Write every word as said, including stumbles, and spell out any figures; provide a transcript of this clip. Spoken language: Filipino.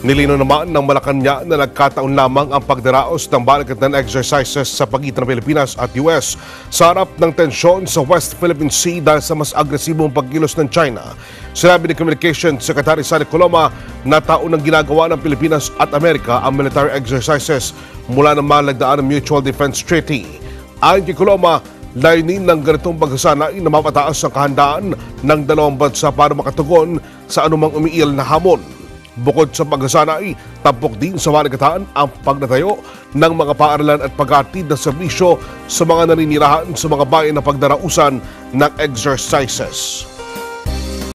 Nilino naman ng Malacañang na nagkataon lamang ang pagdaraos ng Balikatan exercises sa pagitan ng Pilipinas at U S sa harap ng tensyon sa West Philippine Sea dahil sa mas agresibong pagkilos ng China. Sinabi ni Communications Secretary Sonny Coloma na taon ng ginagawa ng Pilipinas at Amerika ang military exercises mula ng malagdaan ng Mutual Defense Treaty. Ayon kay Coloma, layunin ng ganitong pagsasanay na mapataas ang kahandaan ng dalawang bansa para makatugon sa anumang umiil na hamon. Bukod sa pagsasanay, tampok din sa Balikatan ang pagtatayo ng mga paaralan at paghatid ng serbisyo sa mga naninirahan sa mga bayan na pagdarausan ng exercises.